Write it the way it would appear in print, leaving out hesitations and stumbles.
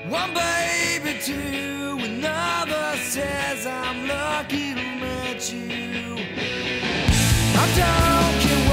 One baby, two, another says I'm lucky to meet you. I don't care